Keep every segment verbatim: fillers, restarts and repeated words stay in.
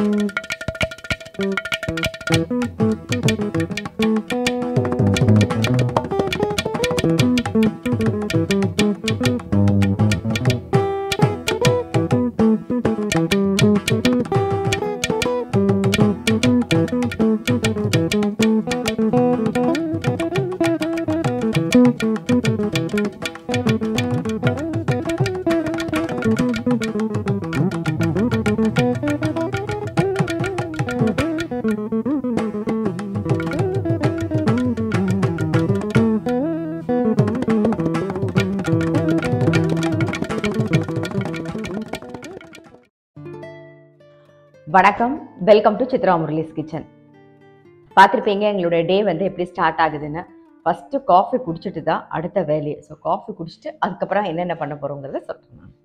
வணக்கம், welcome to Chitra Murali's kitchen. பார்த்துருப்பீங்க எங்களுடைய டே வந்து எப்படி ஸ்டார்ட் ஆகுதுன்னு. ஃபஸ்ட்டு காஃபி குடிச்சிட்டு தான் அடுத்த வேலையை. ஸோ காஃபி குடிச்சிட்டு அதுக்கப்புறம் என்னென்ன பண்ண போகிறோங்கிறத சொல்கிறேன் நான்.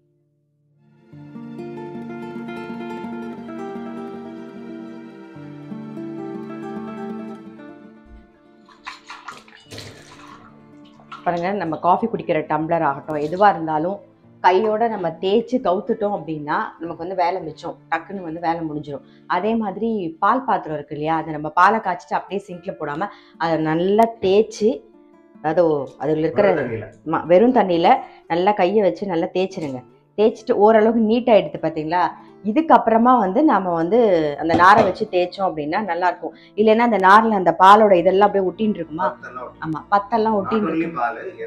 பாருங்கள், நம்ம காஃபி குடிக்கிற டம்ளர் ஆகட்டும் எதுவாக இருந்தாலும் கையோட நம்ம தேய்ச்சி கவுத்துட்டோம் அப்படின்னா நமக்கு வந்து வேலை மிச்சம், டக்குன்னு வந்து வேலை முடிஞ்சிடும். அதே மாதிரி பால் பாத்திரம் இருக்கு இல்லையா, அதை நம்ம பாலை காய்ச்சிட்டு அப்படியே சிங்கில் போடாமல் அதை நல்லா தேய்ச்சி, அதாவது அதில் இருக்கிற வெறும் தண்ணியில் நல்லா கையை வச்சு நல்லா தேய்ச்சிடுங்க. தேய்ச்சிட்டு ஓரளவுக்கு நீட்டாக எடுத்து பார்த்தீங்களா, இதுக்கப்புறமா வந்து நம்ம வந்து அந்த நாரை வச்சு தேய்ச்சோம் அப்படின்னா நல்லாயிருக்கும். இல்லைன்னா அந்த நாரில் அந்த பாலோட இதெல்லாம் அப்படியே ஒட்டின்னு இருக்குமா, ஆமாம் பத்தெல்லாம் ஒட்டின்னு இருக்கு.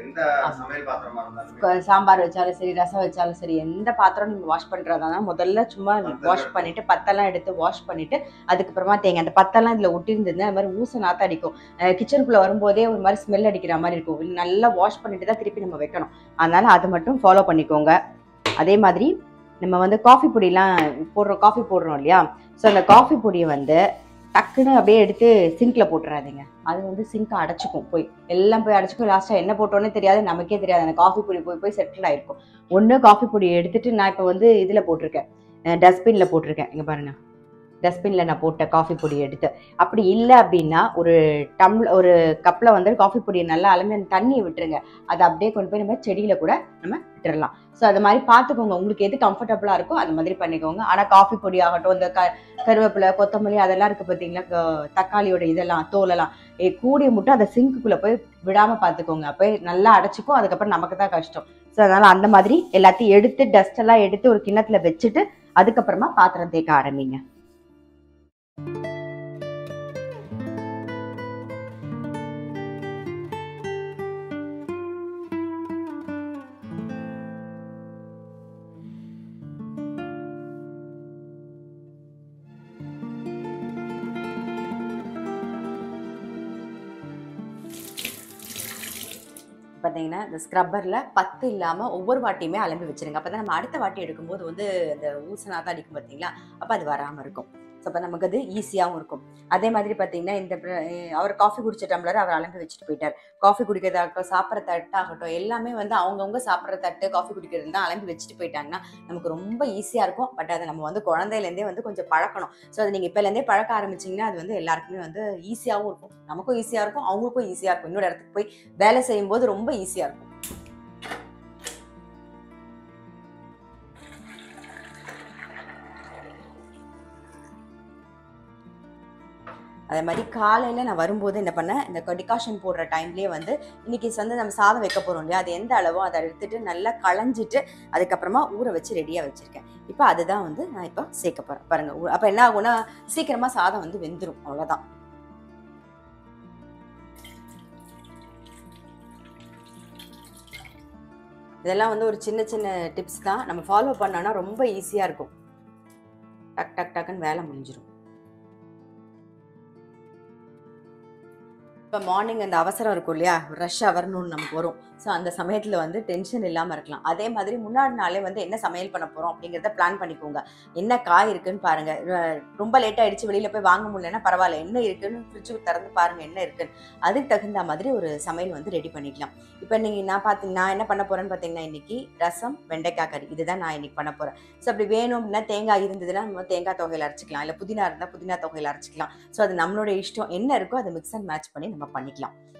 சாம்பார் வச்சாலும் சரி, ரசம் வச்சாலும் சரி, எந்த பாத்திரம் நீங்கள் வாஷ் பண்ணுறதா முதல்ல சும்மா வாஷ் பண்ணிவிட்டு பத்தெல்லாம் எடுத்து வாஷ் பண்ணிவிட்டு அதுக்கப்புறமா தேங்க. அந்த பத்தெல்லாம் இதில் ஒட்டியிருந்ததுன்னா அது மாதிரி ஊச நாற்று அடிக்கும். கிச்சனுக்குள்ளே வரும்போதே ஒரு மாதிரி ஸ்மெல் அடிக்கிற மாதிரி இருக்கும். நல்லா வாஷ் பண்ணிட்டு தான் திருப்பி நம்ம வைக்கணும். அதனால் அது மட்டும் ஃபாலோ பண்ணிக்கோங்க. அதே மாதிரி நம்ம வந்து காஃபி பொடியெலாம் போடுறோம், காஃபி போடுறோம் இல்லையா, ஸோ அந்த காஃபி பொடியை வந்து டக்குன்னு அப்படியே எடுத்து சிங்கில் போட்டுறாதீங்க. அது வந்து சிங்க்கை அடைச்சிக்கும், போய் எல்லாம் போய் அடைச்சிக்கும். லாஸ்ட்டாக என்ன போட்டோன்னே தெரியாது, நமக்கே தெரியாது. அந்த காஃபி பொடி போய் போய் செட்டில் ஆகிருக்கும். ஒன்று காஃபி பொடியை எடுத்துகிட்டு நான் இப்போ வந்து இதில் போட்டிருக்கேன், டஸ்ட்பினில் போட்டிருக்கேன். இங்கே பாருங்கள், டஸ்ட்பினில் நான் போட்ட காஃபி பொடியை எடுத்து. அப்படி இல்லை அப்படின்னா ஒரு டம்ள ஒரு கப்பில் வந்து காஃபி பொடியை நல்லா அலம்பி அந்த தண்ணியை விட்டுருங்க. அதை அப்படியே கொண்டு போய் நம்ம செடியில் கூட நம்ம விட்டுடலாம். ஸோ அது மாதிரி பார்த்துக்கோங்க, உங்களுக்கு எது கம்ஃபர்டபுளாக இருக்கோ அது மாதிரி பண்ணிக்கோங்க. ஆனால் காஃபி பொடி ஆகட்டும், இந்த க கருவேப்பிலை கொத்தமல்லி அதெல்லாம் இருக்குது பார்த்தீங்களா, தக்காளியோட இதெல்லாம் தோலெல்லாம் ஏ கூடிய மட்டும் அதை சிங்க்குள்ளே போய் விடாமல் பார்த்துக்கோங்க. அப்போ நல்லா அடைச்சிக்கும், அதுக்கப்புறம் நமக்கு தான் கஷ்டம். ஸோ அதனால் அந்த மாதிரி எல்லாத்தையும் எடுத்து டஸ்டெல்லாம் எடுத்து ஒரு கிண்ணத்தில் வச்சுட்டு அதுக்கப்புறமா பாத்திரம் தேய்க்க ஆரம்பிங்க. பார்த்தீங்கன்னா இந்த ஸ்க்ரப்பரில் பத்து இல்லாமல் ஒவ்வொரு வாட்டியுமே அலம்பி வச்சுருங்க. அப்போ தான் நம்ம அடுத்த வாட்டி எடுக்கும்போது வந்து அந்த ஊசனாக அடிக்கும் பார்த்தீங்களா, அப்போ அது வராமல் இருக்கும். ஸோ அப்போ நமக்கு அது ஈஸியாகவும் இருக்கும். அதே மாதிரி பார்த்தீங்கன்னா இந்த அவர் காஃபி குடிச்ச டம்ளர் அவர் அலம்பி வச்சுட்டு போயிட்டார். காஃபி குடிக்கிறதாகட்டும், சாப்பிட்ற தட்டாகட்டும், எல்லாமே வந்து அவங்கவுங்க சாப்பிட்ற தட்டு காஃபி குடிக்கிறது தான் அலம்பி வச்சுட்டு போயிட்டாங்கன்னா நமக்கு ரொம்ப ஈஸியாக இருக்கும். பட் அதை நம்ம வந்து குழந்தையிலேருந்தே வந்து கொஞ்சம் பழக்கணும். ஸோ அதை நீங்கள் இப்போலேருந்தே பழக்க ஆரம்பிச்சிங்கன்னா அது வந்து எல்லாருக்குமே வந்து ஈஸியாகவும் இருக்கும், நமக்கும் ஈஸியாக இருக்கும், அவங்களுக்கும் ஈஸியாக இருக்கும். இன்னொரு இடத்துக்கு போய் வேலை செய்யும்போது ரொம்ப ஈஸியாக இருக்கும். அதே மாதிரி காலையில் நான் வரும்போது என்ன பண்ணேன், இந்த டிகாஷன் போடுற டைம்லேயே வந்து இன்றைக்கி வந்து நம்ம சாதம் வைக்க போகிறோம் இல்லையா, அது எந்த அளவோ அதை எடுத்துகிட்டு நல்லா களைஞ்சிட்டு அதுக்கப்புறமா ஊற வச்சு ரெடியாக வச்சுருக்கேன். இப்போ அதுதான் வந்து நான் இப்போ சேர்க்க போகிறேன். பாருங்கள், அப்போ என்ன ஆகும்னா சீக்கிரமாக சாதம் வந்து வெந்துடும், அவ்வளோதான். இதெல்லாம் வந்து ஒரு சின்ன சின்ன டிப்ஸ் தான், நம்ம ஃபாலோ பண்ணோன்னா ரொம்ப ஈஸியாக இருக்கும். டக் டக் டக்குன்னு வேலை முடிஞ்சிடும். இப்போ மார்னிங் அந்த அவசரம் இருக்கும் இல்லையா, ரஷ் வரணும்னு நமக்கு வரும். ஸோ அந்த சமயத்தில் வந்து டென்ஷன் இல்லாமல் இருக்கலாம். அதே மாதிரி முன்னாடி நாளே வந்து என்ன சமையல் பண்ண போகிறோம் அப்படிங்கிறத பிளான் பண்ணிக்கோங்க. என்ன காய் இருக்குன்னு பாருங்கள். ரொம்ப லேட் ஆகிடுச்சு, வெளியில் போய் வாங்க முடியலன்னா பரவாயில்ல, என்ன இருக்குன்னு ஃப்ரிட்ஜு திறந்து பாருங்கள் என்ன இருக்குன்னு. அதுக்கு தகுந்த மாதிரி ஒரு சமையல் வந்து ரெடி பண்ணிக்கலாம். இப்போ நீங்கள் நான் பார்த்து நான் என்ன பண்ண போகிறேன்னு பார்த்தீங்கன்னா இன்றைக்கி ரசம் வெண்டைக்காய் கறி இதுதான் நான் இன்றைக்கி பண்ண போகிறேன். ஸோ அப்படி வேணும் அப்படின்னா தேங்காய் இருந்ததுன்னா நம்ம தேங்காய் தொகையில் அரைச்சிக்கலாம், இல்லை புதினா இருந்தால் புதினா தொகையில் அரைச்சிக்கலாம். ஸோ அது நம்மளோட இஷ்டம், என்ன இருக்கோ அதை மிக்ஸ் அண்ட் மேட்ச் பண்ணி நம்ம பண்ணிக்கலாம்.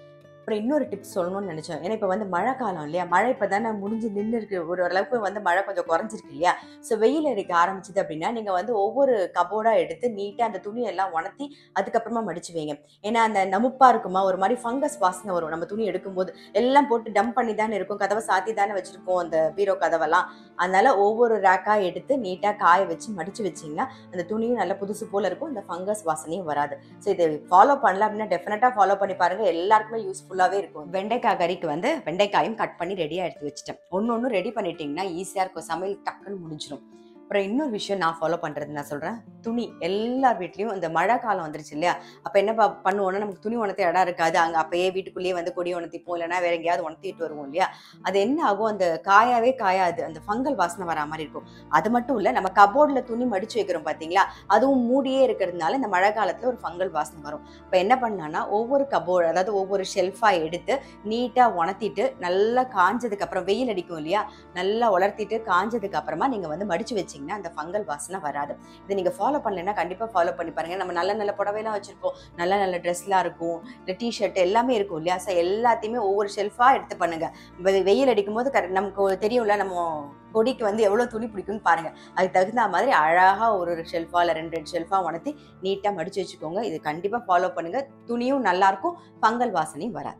அப்புறம் இன்னொரு டிப்ஸ் சொல்லணும்னு நினைச்சேன். ஏன்னா இப்போ வந்து மழை காலம் இல்லையா? மழை இப்போ தானே முடிஞ்சு நின்று இருக்கு. ஒரு ஓரளவுக்கு வந்து மழை கொஞ்சம் குறைஞ்சிருக்கு இல்லையா? ஸோ வெயில் அடிக்க ஆரம்பிச்சது அப்படின்னா, நீங்க வந்து ஒவ்வொரு கபோர்டா எடுத்து நீட்டா அந்த துணியெல்லாம் உணர்த்தி அதுக்கப்புறமா மடிச்சு வைங்க. ஏன்னா அந்த நமுப்பா இருக்குமா, ஒரு மாதிரி ஃபங்கஸ் வாசனை வரும் நம்ம துணி எடுக்கும்போது. எல்லாம் போட்டு டம்ப் பண்ணி தானே இருக்கும். கதவை சாத்தி தானே வச்சிருக்கோம் அந்த பீரோ கதவெல்லாம். அதனால ஒவ்வொரு ரேக்கா எடுத்து நீட்டா காய வச்சு மடிச்சு வச்சீங்கன்னா, அந்த துணியும் நல்லா புதுசு போல இருக்கும். இந்த ஃபங்கஸ் வாசனையும் வராது. ஸோ இதை ஃபாலோ பண்ணல அப்படின்னா டெஃபினட்டா ஃபாலோ பண்ணி பாருங்க. எல்லாருக்குமே யூஸ்ஃபுல்லாவே இருக்கும். வெண்டைக்காய் கறிக்கு வந்து வெண்டைக்காயும் கட் பண்ணி ரெடியா எடுத்து வச்சுட்டேன். ஒன்னு ஒன்னு ரெடி பண்ணிட்டீங்கன்னா ஈஸியா இருக்கும். சமையல் டக்குன்னு முடிஞ்சிடும். அப்புறம் இன்னொரு விஷயம் நான் ஃபாலோ பண்றது நான் சொல்றேன். துணி எல்லார் வீட்லயும் இந்த மழை காலம் வந்துருச்சு இல்லையா? அப்ப என்ன பண்ணுவோம்னா, நமக்கு துணி உணர்த்த இடம் இருக்காது. அங்க அப்பயே வீட்டுக்குள்ளேயே வந்து கொடி உணர்த்திப்போம், இல்லைன்னா வேற எங்கேயாவது உணர்த்திட்டு வருவோம் இல்லையா? அது என்ன ஆகும், அந்த காயாவே காயாது, அந்த ஃபங்கல் வாசனை வரா மாதிரி இருக்கும். அது மட்டும் இல்ல, நம்ம கபோர்ட்ல துணி மடிச்சு வைக்கிறோம் பாத்தீங்களா, அதுவும் மூடியே இருக்கிறதுனால இந்த மழை காலத்துல ஒரு ஃபங்கல் வாசனை வரும். இப்ப என்ன பண்ணான்னா, ஒவ்வொரு கபோர்டு அதாவது ஒவ்வொரு ஷெல்ஃபா எடுத்து நீட்டா உணர்த்திட்டு நல்லா காஞ்சதுக்கு அப்புறம் வெயில் அடிக்கும் இல்லையா, நல்லா உலர்த்திட்டு காஞ்சதுக்கு அப்புறமா நீங்க வந்து மடிச்சு வச்சீங்கன்னா அந்த ஃபங்கல் வாசனை வராது. இதை நீங்க ஃபாலோ பண்ணலைன்னா கண்டிப்பா ஃபாலோ பண்ணி பாருங்க. நம்ம நல்ல நல்ல புடவைலாம் வச்சிருப்போம், நல்ல நல்ல ட்ரெஸ்லாம் இருக்கும், இல்லை டிஷர்ட் எல்லாமே இருக்கும் இல்லையா? ஸோ எல்லாத்தையுமே ஒவ்வொரு ஷெல்ஃபா எடுத்து பண்ணுங்க. வெயில் அடிக்கும் போது கரெக்ட் நமக்கு தெரியும்ல, நம்ம கொடிக்கு வந்து எவ்வளவு துணி பிடிக்கும்னு பாருங்க. அதுக்கு தகுந்த மாதிரி அழகா ஒரு ஒரு ஷெல்ஃபா இல்லை ரெண்டு ரெண்டு ஷெல்ஃபா உணர்த்தி நீட்டா மடிச்சு வச்சுக்கோங்க. இது கண்டிப்பா ஃபாலோ பண்ணுங்க. துணியும் நல்லா இருக்கும், ஃபங்கல் வாசனையும் வராது.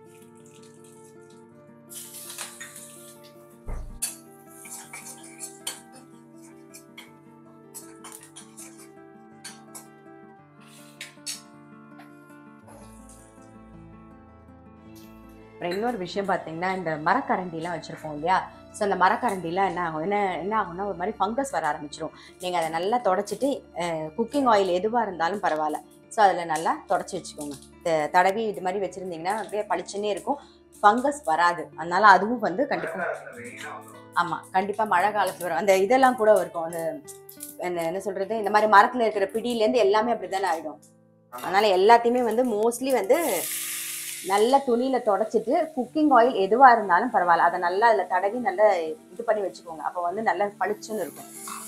அப்புறம் இன்னொரு விஷயம் பார்த்தீங்கன்னா, இந்த மரக்கரண்டிலாம் வச்சுருப்போம் இல்லையா? ஸோ அந்த மரக்கரண்டிலாம் என்ன ஆகும் என்ன என்ன ஆகும்னா ஒரு மாதிரி ஃபங்கஸ் வர ஆரம்பிச்சிடும். நீங்கள் அதை நல்லா தொடச்சிட்டு குக்கிங் ஆயில் எதுவாக இருந்தாலும் பரவாயில்ல, ஸோ அதில் நல்லா தொடச்சி வச்சுக்கோங்க. தடவி இது மாதிரி வச்சுருந்தீங்கன்னா அப்படியே பளிச்சுன்னே இருக்கும், ஃபங்கஸ் வராது. அதனால அதுவும் வந்து கண்டிப்பாக ஆமாம் கண்டிப்பாக மழை காலத்தில் வரும். அந்த இதெல்லாம் கூட இருக்கும், அந்த என்ன என்ன சொல்கிறது, இந்த மாதிரி மரத்தில் இருக்கிற பிடியிலேருந்து எல்லாமே அப்படி தானே ஆகிடும். அதனால் எல்லாத்தையுமே வந்து மோஸ்ட்லி வந்து நல்ல துணியில தொடச்சிட்டு குக்கிங் ஆயில் எதுவா இருந்தாலும் பரவாயில்ல, அதை நல்லா அதுல தடவி நல்லா இது பண்ணி வச்சுக்கோங்க. அப்போ வந்து நல்லா பளிச்சுன்னு இருக்கும்.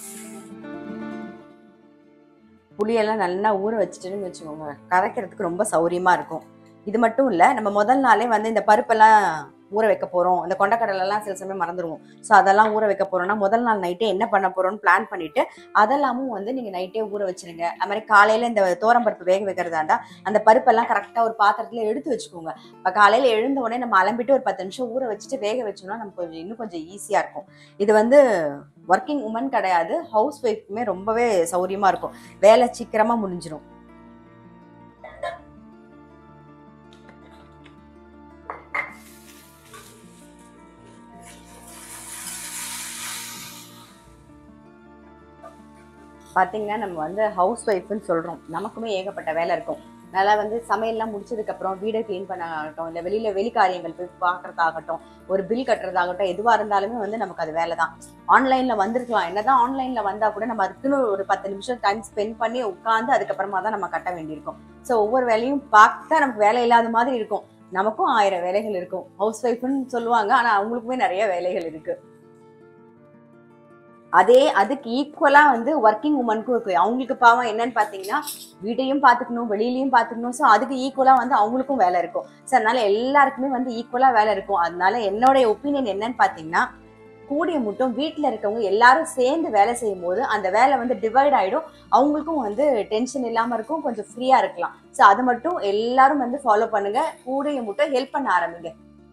புளியெல்லாம் நல்லா ஊற வச்சுட்டுன்னு வச்சுக்கோங்க, கரைக்கிறதுக்கு ரொம்ப சௌரியமா இருக்கும். இது மட்டும் இல்ல, நம்ம முதல் நாளே வந்து இந்த பருப்பெல்லாம் ஊற வைக்க போறோம், இந்த கொண்டக்கடலைலாம் சில சமயம் மறந்துடுவோம். ஸோ அதெல்லாம் ஊற வைக்க போறோம்னா முதல் நாள் நைட்டே என்ன பண்ண போறோம்னு பிளான் பண்ணிட்டு அதெல்லாமும் வந்து நீங்க நைட்டே ஊற வச்சிருங்க. அது மாதிரி காலையில இந்த தோரம் பருப்பு வேக வைக்கிறதா இருந்தா அந்த பருப்பெல்லாம் கரெக்டா ஒரு பாத்திரத்துல எடுத்து வச்சுக்கோங்க. இப்போ காலையில எழுந்த உடனே நம்ம அலம்பிட்டு ஒரு பத்து நிமிஷம் ஊற வச்சுட்டு வேக வச்சோம்னா நமக்கு கொஞ்சம் இன்னும் கொஞ்சம் ஈஸியா இருக்கும். இது வந்து ஒர்க்கிங் உமன் கிடையாது, ஹவுஸ் ஒய்ஃப்க்குமே ரொம்பவே சௌரியமா இருக்கும். வேலை சீக்கிரமா முடிஞ்சிடும். பார்த்தீங்கன்னா நம்ம வந்து ஹவுஸ் ஒய்ஃப்னு சொல்கிறோம், நமக்குமே ஏகப்பட்ட வேலை இருக்கும். நல்லா வந்து சமையல்லாம் முடிச்சதுக்கப்புறம் வீடை க்ளீன் பண்ண ஆகட்டும், இல்லை வெளியில் வெளி காரியங்கள் போய் பார்க்குறதாகட்டும், ஒரு பில் கட்டுறதாகட்டும், எதுவாக இருந்தாலுமே வந்து நமக்கு அது வேலை தான். ஆன்லைனில் வந்திருக்கலாம், என்னதான் ஆன்லைனில் வந்தால் கூட நம்ம அதுக்குன்னு ஒரு பத்து நிமிஷம் டைம் ஸ்பெண்ட் பண்ணி உட்காந்து அதுக்கப்புறமா தான் நம்ம கட்ட வேண்டியிருக்கும். ஸோ ஒவ்வொரு வேலையும் பார்த்தா நமக்கு வேலை இல்லாத மாதிரி இருக்கும். நமக்கும் ஆயிரம் வேலைகள் இருக்கும். ஹவுஸ் ஒய்ஃப்னு சொல்லுவாங்க, ஆனால் அவங்களுக்குமே நிறைய வேலைகள் இருக்குது. அதே அதுக்கு ஈக்குவலா வந்து ஒர்க்கிங் உமனுக்கும் இருக்கு. அவங்களுக்கு பாவம் என்னன்னு பாத்தீங்கன்னா, வீட்டையும் பாத்துக்கணும், வெளியிலயும் பாத்துக்கணும். ஸோ அதுக்கு ஈக்குவலா வந்து அவங்களுக்கும் வேலை இருக்கும். ஸோ அதனால எல்லாருக்குமே வந்து ஈக்குவலா வேலை இருக்கும். அதனால என்னோட ஒப்பீனியன் என்னன்னு பாத்தீங்கன்னா, கூடிய மட்டும் வீட்டுல இருக்கவங்க எல்லாரும் சேர்ந்து வேலை செய்யும் போது அந்த வேலை வந்து டிவைட் ஆயிடும். அவங்களுக்கும் வந்து டென்ஷன் இல்லாம இருக்கும், கொஞ்சம் ஃப்ரீயா இருக்கலாம். ஸோ அது மட்டும் எல்லாரும் வந்து ஃபாலோ பண்ணுங்க. கூடிய மட்டும் ஹெல்ப் பண்ண ஆரம்பிங்க.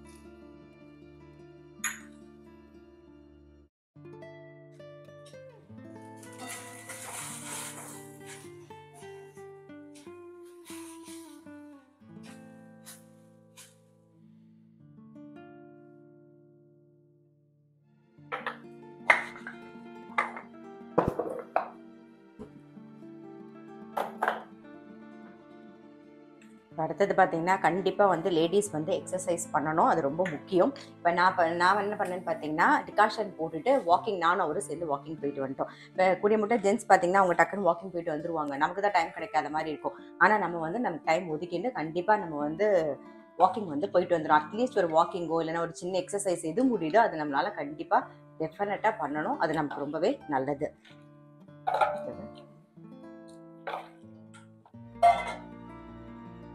அடுத்தது பார்த்தீங்கன்னா, கண்டிப்பா வந்து லேடீஸ் வந்து எக்ஸர்சைஸ் பண்ணணும். அது ரொம்ப முக்கியம். இப்போ நான் ப நான் என்ன பண்ணேன்னு பார்த்தீங்கன்னா, டிகாஷன் போட்டுட்டு வாக்கிங் நானும் அவரும் சேர்ந்து வாக்கிங் போயிட்டு வந்துட்டோம். இப்போ கூடிய மட்டும் ஜென்ட்ஸ் பார்த்தீங்கன்னா, அவங்க டக்குன்னு வாக்கிங் போயிட்டு வந்துருவாங்க. நமக்கு தான் டைம் கிடைக்காத மாதிரி இருக்கும். ஆனால் நம்ம வந்து நம்ம டைம் ஒதுக்கிட்டு கண்டிப்பாக நம்ம வந்து வாக்கிங் வந்து போயிட்டு வந்துடும். அட்லீஸ்ட் ஒரு வாக்கிங்கோ இல்லைன்னா ஒரு சின்ன எக்ஸசைஸ் எது முடியுதோ அது நம்மளால கண்டிப்பாக டெஃபினட்டாக பண்ணணும். அது நமக்கு ரொம்பவே நல்லது.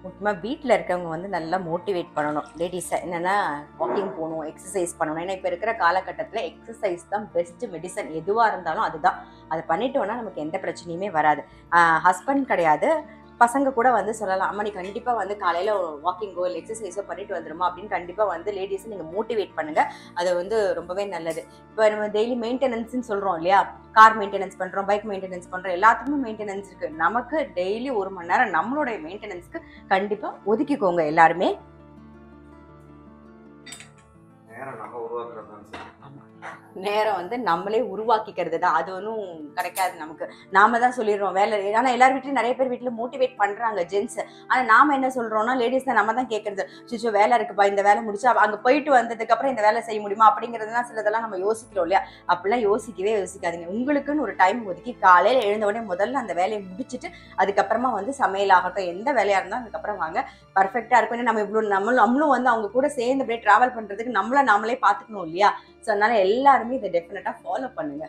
முக்கியமாக வீட்டில் இருக்கவங்க வந்து நல்லா மோட்டிவேட் பண்ணணும் லேடிஸை. என்னென்னா வாக்கிங் போகணும், எக்ஸசைஸ் பண்ணணும். ஏன்னா இப்போ இருக்கிற காலகட்டத்தில் எக்ஸசைஸ் தான் பெஸ்ட்டு மெடிசன். எதுவாக இருந்தாலும் அதுதான். அதை பண்ணிட்டோன்னா நமக்கு எந்த பிரச்சனையுமே வராது. ஹஸ்பண்ட் கிடையாது, பசங்க கூட வந்து சொல்லலாம், அம்மா நீ கண்டிப்பாக வந்து காலையில் வாக்கிங்கோ இல்லை எக்ஸசைஸோ பண்ணிட்டு வந்துடுமா அப்படின்னு கண்டிப்பாக வந்து லேடிஸை நீங்கள் மோட்டிவேட் பண்ணுங்கள். அது வந்து ரொம்பவே நல்லது. இப்போ நம்ம டெய்லி மெயின்டெனன்ஸ்ன்னு சொல்கிறோம் இல்லையா, கார் மெயின்டெனன்ஸ் பண்ணுறோம், பைக் மெயின்டெனன்ஸ் பண்ணுறோம், எல்லாத்துக்குமே மெயின்டெனன்ஸ் இருக்குது. நமக்கு டெய்லி ஒரு மணி நேரம் நம்மளுடைய மெயின்டெனன்ஸ்க்கு கண்டிப்பாக ஒதுக்கிக்கோங்க எல்லாருமே. நேரம் வந்து நம்மளே உருவாக்கிக்கிறது தான். அது ஒன்றும் கிடைக்காது நமக்கு. நாம தான் சொல்லிடுறோம் வேலை. ஆனால் எல்லார் வீட்லையும் நிறைய பேர் வீட்டில் மோட்டிவேட் பண்ணுறாங்க ஜென்ஸ். ஆனால் நாம என்ன சொல்கிறோம்னா லேடிஸ் தான் நம்ம தான் கேட்குறது, சிச்சோ வேலை இருக்குப்பா, இந்த வேலை முடிச்சா அங்கே போயிட்டு வந்ததுக்கப்புறம் இந்த வேலை செய்ய முடியுமா அப்படிங்கிறதுலாம் சிலதெல்லாம் நம்ம யோசிக்கிறோம் இல்லையா. அப்படிலாம் யோசிக்கவே யோசிக்காதீங்க. உங்களுக்குன்னு ஒரு டைம் ஒதுக்கி காலையில் எழுந்த உடனே முதல்ல அந்த வேலையை முடிச்சுட்டு அதுக்கப்புறமா வந்து சமையல் ஆகட்டும் எந்த வேலையாக இருந்தாலும் அதுக்கப்புறம் வாங்க, பர்ஃபெக்டாக இருக்கும். ஏன்னா நம்ம இவ்வளோ நம்மளும் நம்மளும் வந்து அவங்க கூட சேர்ந்து அப்படியே ட்ராவல் பண்ணுறதுக்கு நம்மளை நாமளே பார்த்துக்கணும் இல்லையா. ஸோ அதனால எல்லாருமே இதை டெஃபினட்டா ஃபாலோ பண்ணுங்க.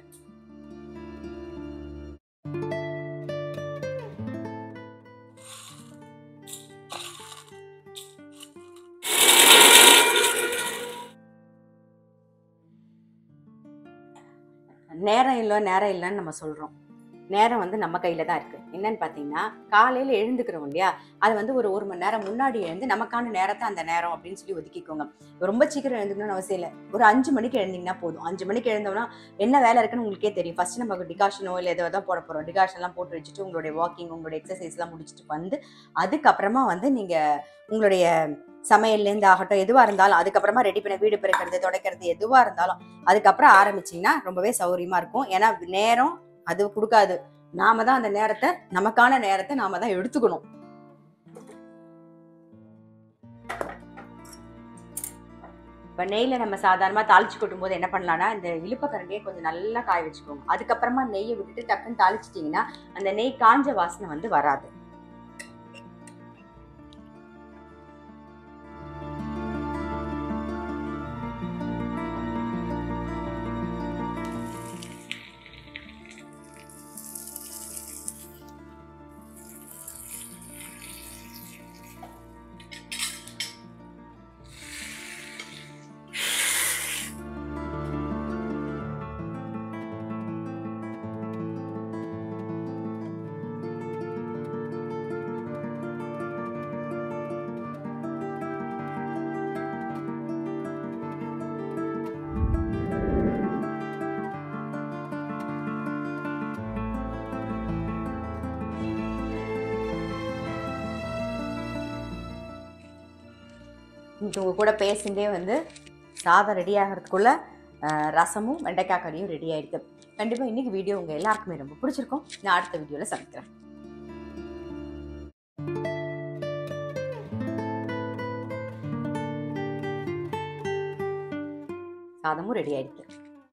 நேரம் இல்லை நேரம் இல்லைன்னு நம்ம சொல்றோம். நேரம் வந்து நம்ம கையில தான் இருக்கு. என்னன்னு பாத்தீங்கன்னா காலையில எழுந்துக்கிறோம் இல்லையா, அது வந்து ஒரு ஒரு மணி நேரம் முன்னாடி எழுந்து நமக்கான நேரத்தை அந்த நேரம் அப்படின்னு சொல்லி ஒதுக்கிக்கோங்க. ரொம்ப சீக்கிரம் எழுந்துக்கணும்னு அவசியம் இல்லை. ஒரு அஞ்சு மணிக்கு எழுந்தீங்கன்னா போதும். அஞ்சு மணிக்கு எழுந்தோம்னா என்ன வேலை இருக்குன்னு உங்களுக்கே தெரியும். ஃபர்ஸ்ட் நம்ம டிகாஷனோ இல்லை ஏதோ தான் போட போறோம். டிகாஷன் எல்லாம் போட்டு வச்சுட்டு உங்களுடைய வாக்கிங் உங்களுடைய எக்ஸசைஸ் எல்லாம் முடிச்சுட்டு வந்து அதுக்கப்புறமா வந்து நீங்க உங்களுடைய சமையல்லேருந்து ஆகட்டும் எதுவாக இருந்தாலும் அதுக்கப்புறமா ரெடி பண்ண வீடு பெருக்கிறது துடைக்கிறது எதுவாக இருந்தாலும் அதுக்கப்புறம் ஆரம்பிச்சிங்கன்னா ரொம்பவே சௌகரியமா இருக்கும். ஏன்னா நேரம் அது கொடுக்காது. நாம தான் அந்த நேரத்தை நமக்கான நேரத்தை நாம தான் எடுத்துக்கணும். இப்போ நெய்யில் நம்ம சாதாரணமாக தாளிச்சு கொட்டும் போது என்ன பண்ணலாம்னா இந்த இழுப்ப கரண்டியை கொஞ்சம் நல்லா காய வச்சுக்கோங்க. அதுக்கப்புறமா நெய்யை விட்டுட்டு டக்குன்னு தாளிச்சிட்டிங்கன்னா அந்த நெய் காஞ்ச வாசனை வந்து வராது. உங்க கூட பேசிண்டே வந்து சாதம் ரெடி ஆகிறதுக்குள்ள ரசமும் வெண்டைக்காய் கறியும் ரெடி ஆயிடுது. கண்டிப்பாக இன்னைக்கு வீடியோ உங்கள் எல்லாருக்குமே ரொம்ப பிடிச்சிருக்கும். நான் அடுத்த வீடியோவில் சமைக்கிறேன். சாதமும் ரெடி ஆயிடுது.